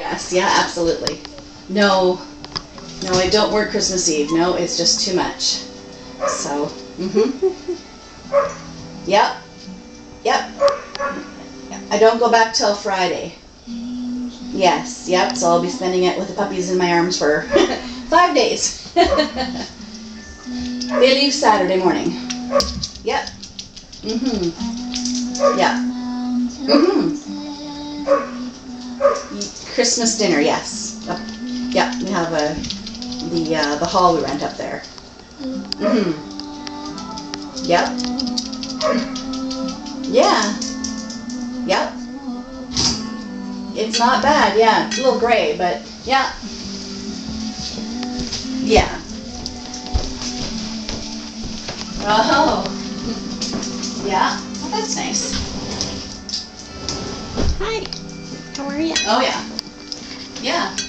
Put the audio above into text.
Yes, yeah, absolutely. No, no, I don't work Christmas Eve. No, it's just too much. So, Yep, yep. I don't go back till Friday. Yes, yep, so I'll be spending it with the puppies in my arms for 5 days. They leave Saturday morning. Yep. Yeah. Christmas dinner, yes. Yeah, we have the hall we rent up there. Yep. Yeah. Yep. It's not bad, yeah. It's a little gray, but yeah. Yeah. Oh. Yeah. Oh, that's nice. Hi. How are you? Oh, yeah. Yeah.